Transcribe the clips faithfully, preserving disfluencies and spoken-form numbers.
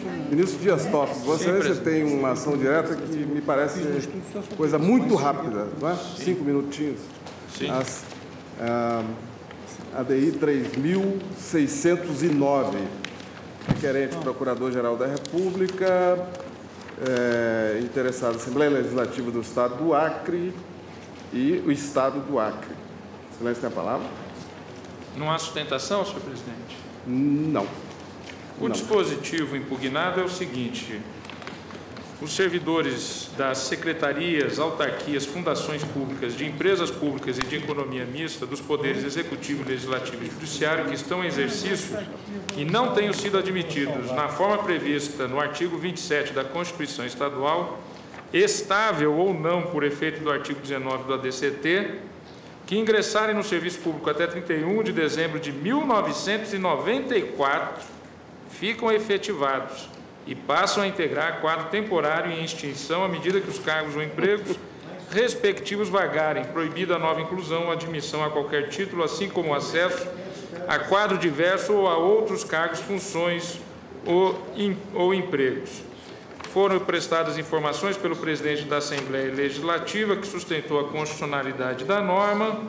Ministro Dias Toffoli, Vossa Excelência tem uma ação direta que me parece coisa muito rápida, não é? Sim. Cinco minutinhos. Sim. As, a, a D I três mil seiscentos e nove, requerente Procurador-Geral da República, é, interessado Assembleia Legislativa do Estado do Acre e o Estado do Acre. Excelência, tem a palavra? Não há sustentação, senhor presidente? Não. O Não. dispositivo impugnado é o seguinte: os servidores das secretarias, autarquias, fundações públicas, de empresas públicas e de economia mista, dos poderes executivo, legislativo e judiciário que estão em exercício e não tenham sido admitidos na forma prevista no artigo vinte e sete da Constituição Estadual, estável ou não por efeito do artigo dezenove do A D C T, que ingressarem no serviço público até trinta e um de dezembro de mil novecentos e noventa e quatro, ficam efetivados e passam a integrar quadro temporário em extinção à medida que os cargos ou empregos respectivos vagarem, proibida a nova inclusão ou admissão a qualquer título, assim como o acesso a quadro diverso ou a outros cargos, funções ou, em, ou empregos. Foram prestadas informações pelo presidente da Assembleia Legislativa, que sustentou a constitucionalidade da norma.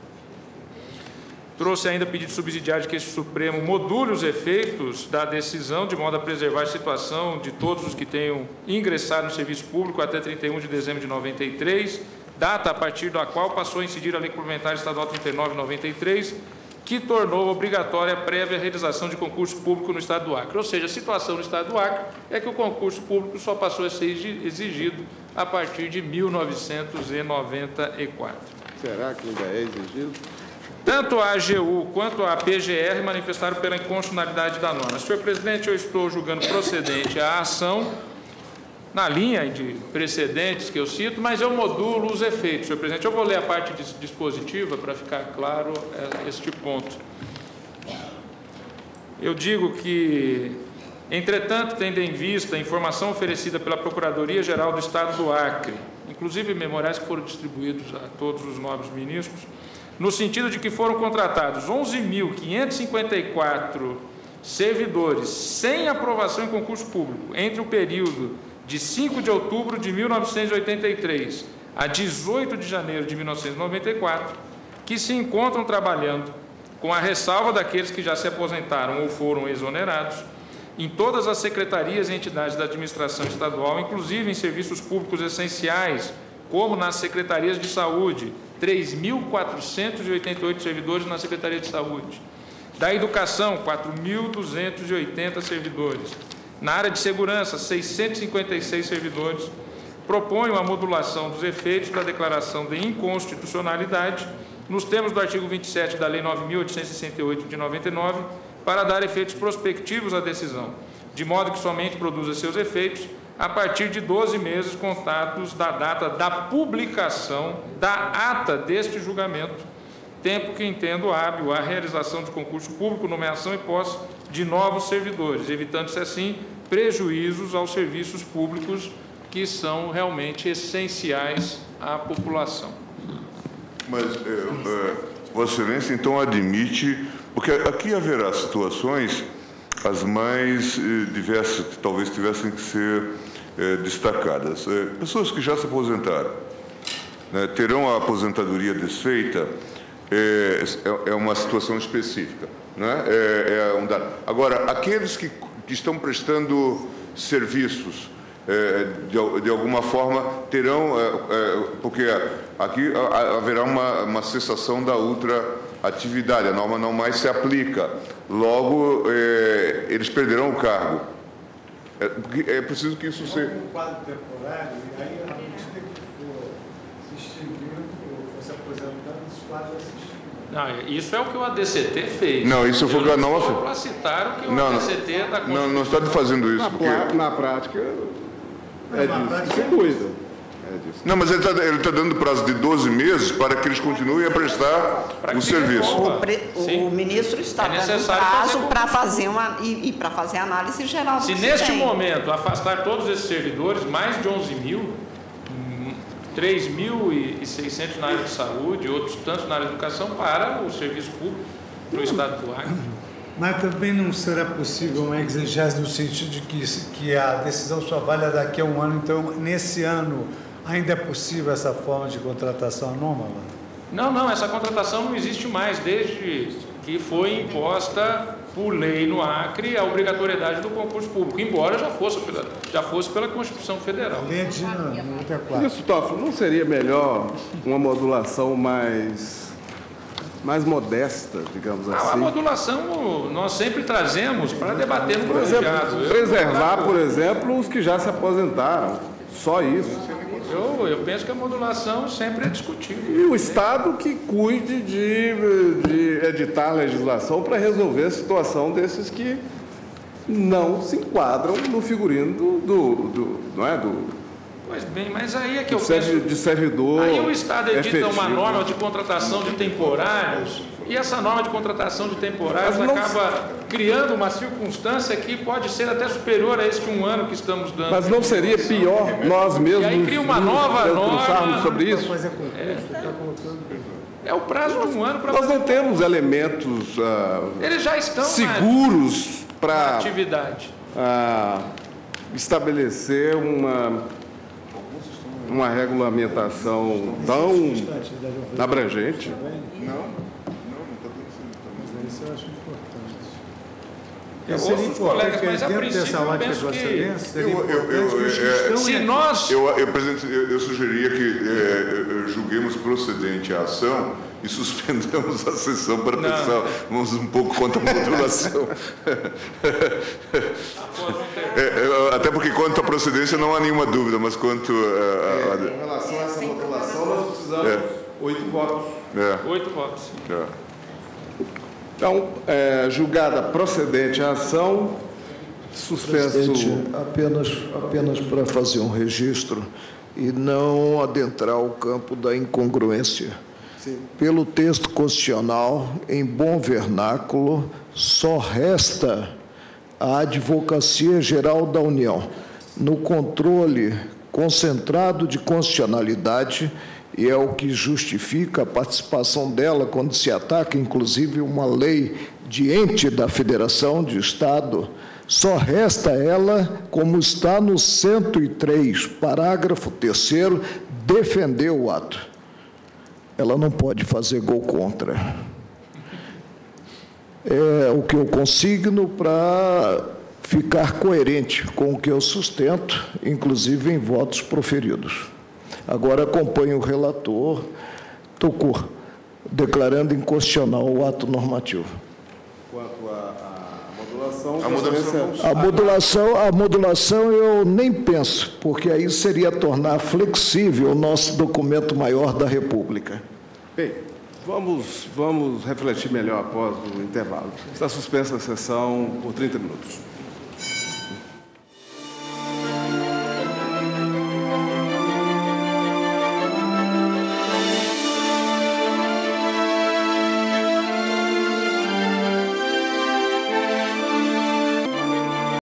Trouxe ainda pedido subsidiário de que esse Supremo module os efeitos da decisão, de modo a preservar a situação de todos os que tenham ingressado no serviço público até trinta e um de dezembro de noventa e três, data a partir da qual passou a incidir a Lei Complementar Estadual trinta e nove de noventa e três, que tornou obrigatória a prévia realização de concurso público no Estado do Acre. Ou seja, a situação no Estado do Acre é que o concurso público só passou a ser exigido a partir de mil novecentos e noventa e quatro. Será que ainda é exigido? Tanto a A G U quanto a P G R manifestaram pela inconstitucionalidade da norma. Senhor presidente, eu estou julgando procedente a ação na linha de precedentes que eu cito, mas eu modulo os efeitos, senhor presidente. Eu vou ler a parte dispositiva para ficar claro este ponto. Eu digo que, entretanto, tendo em vista a informação oferecida pela Procuradoria-Geral do Estado do Acre, inclusive memoriais que foram distribuídos a todos os nobres ministros, no sentido de que foram contratados onze mil quinhentos e cinquenta e quatro servidores sem aprovação em concurso público entre o período de cinco de outubro de mil novecentos e oitenta e três a dezoito de janeiro de mil novecentos e noventa e quatro, que se encontram trabalhando, com a ressalva daqueles que já se aposentaram ou foram exonerados, em todas as secretarias e entidades da administração estadual, inclusive em serviços públicos essenciais, como nas secretarias de saúde, três mil quatrocentos e oitenta e oito servidores na Secretaria de Saúde. Da Educação, quatro mil duzentos e oitenta servidores. Na área de segurança, seiscentos e cinquenta e seis servidores. Proponho a modulação dos efeitos da declaração de inconstitucionalidade nos termos do artigo vinte e sete da Lei nove mil oitocentos e sessenta e oito de noventa e nove, para dar efeitos prospectivos à decisão, de modo que somente produza seus efeitos a partir de doze meses contados da data da publicação da ata deste julgamento, tempo que entendo hábil a realização de concurso público, nomeação e posse de novos servidores, evitando-se assim prejuízos aos serviços públicos que são realmente essenciais à população. Mas, é, é, Vossa Excelência, então, admite, porque aqui haverá situações as mais eh, diversas que talvez tivessem que ser eh, destacadas. Eh, pessoas que já se aposentaram, né, terão a aposentadoria desfeita, é, é uma situação específica, né? é, é um dado. Agora, aqueles que, que estão prestando serviços, é, de, de alguma forma, terão, é, é, porque aqui haverá uma, uma cessação da ultraatividade, a norma não mais se aplica, logo é, eles perderão o cargo. É, é preciso que isso seja... Um quadro temporário, e aí, à medida que for se extinguindo, ou se aposentando, esses quadros se extinguem. Não, isso é o que o A D C T fez. Não, isso foi o que a norma fez. Para citar o que o não, A D C T da Constituição. Não, não está fazendo isso. Na, porque... na prática, é disso que se cuida. É disso. Não, mas ele está ele tá dando prazo de doze meses para que eles continuem a prestar o serviço. O, pre, o ministro está é dando prazo para fazer uma e, e para fazer a análise geral do Se neste tem. momento afastar todos esses servidores, mais de onze mil, três mil e seiscentos na área de saúde, outros tantos na área de educação, para o serviço público no Estado do Acre. Mas também não será possível uma exegese no sentido de que, que a decisão só vale daqui a um ano, então, nesse ano, ainda é possível essa forma de contratação anômala? Não, não, essa contratação não existe mais, desde que foi imposta por lei no Acre a obrigatoriedade do concurso público, embora já fosse pela, já fosse pela Constituição Federal. A lei de noventa e quatro. Isso, Toffoli, não seria melhor uma modulação mais... mais modesta, digamos assim? A modulação nós sempre trazemos para debater no Por exemplo, colegiado. preservar, por exemplo, os que já se aposentaram. Só isso. Eu, eu penso que a modulação sempre é discutível. E o Estado que cuide de, de editar legislação para resolver a situação desses que não se enquadram no figurino do, do, do não é, do, Pois bem, mas aí é que eu de, penso... de servidor Aí o Estado edita efetivo. uma norma de contratação de temporários, e essa norma de contratação de temporários Mas não- acaba criando uma circunstância que pode ser até superior a este um ano que estamos dando. Mas não seria pior nós mesmos E aí cria uma nova debruçarmos norma sobre Para isso? fazer concurso, está colocando... É o prazo de um ano para Nós não temos elementos ah, Eles já estão seguros na para atividade. ah, estabelecer uma, uma regulamentação tão abrangente. Isso eu acho importante. Eu Seria ouço os importante colegas, que mas a dentro princípio dessa eu ótica penso de que excelência, seria Eu- eu- importante que os que eu- estão se em nós... Eu, eu, presidente, eu, eu sugeria que eh, julguemos procedente a ação e suspendamos a sessão para Não. pensar, vamos um pouco contra a modulação. É, é, até porque quanto à procedência não há nenhuma dúvida, mas quanto a... Em relação a essa modulação, nós precisamos É. oito votos. a- é, Oito votos. é. Então, é, julgada procedente a ação, suspenso... Presidente, apenas, apenas para fazer um registro e não adentrar o campo da incongruência. Sim. Pelo texto constitucional, em bom vernáculo, só resta a Advocacia Geral da União no controle concentrado de constitucionalidade, e é o que justifica a participação dela quando se ataca, inclusive, uma lei de ente da Federação de Estado. Só resta ela, como está no cento e três, parágrafo terceiro, defender o ato. Ela não pode fazer gol contra. É o que eu consigno para ficar coerente com o que eu sustento, inclusive em votos proferidos. Agora acompanho o relator, Tocou, declarando inconstitucional o ato normativo. Quanto à à modulação... A modulação- presidência- A modulação, a modulação eu nem penso, porque aí seria tornar flexível o nosso documento maior da República. Bem, vamos, vamos refletir melhor após o intervalo. Está suspensa a sessão por trinta minutos.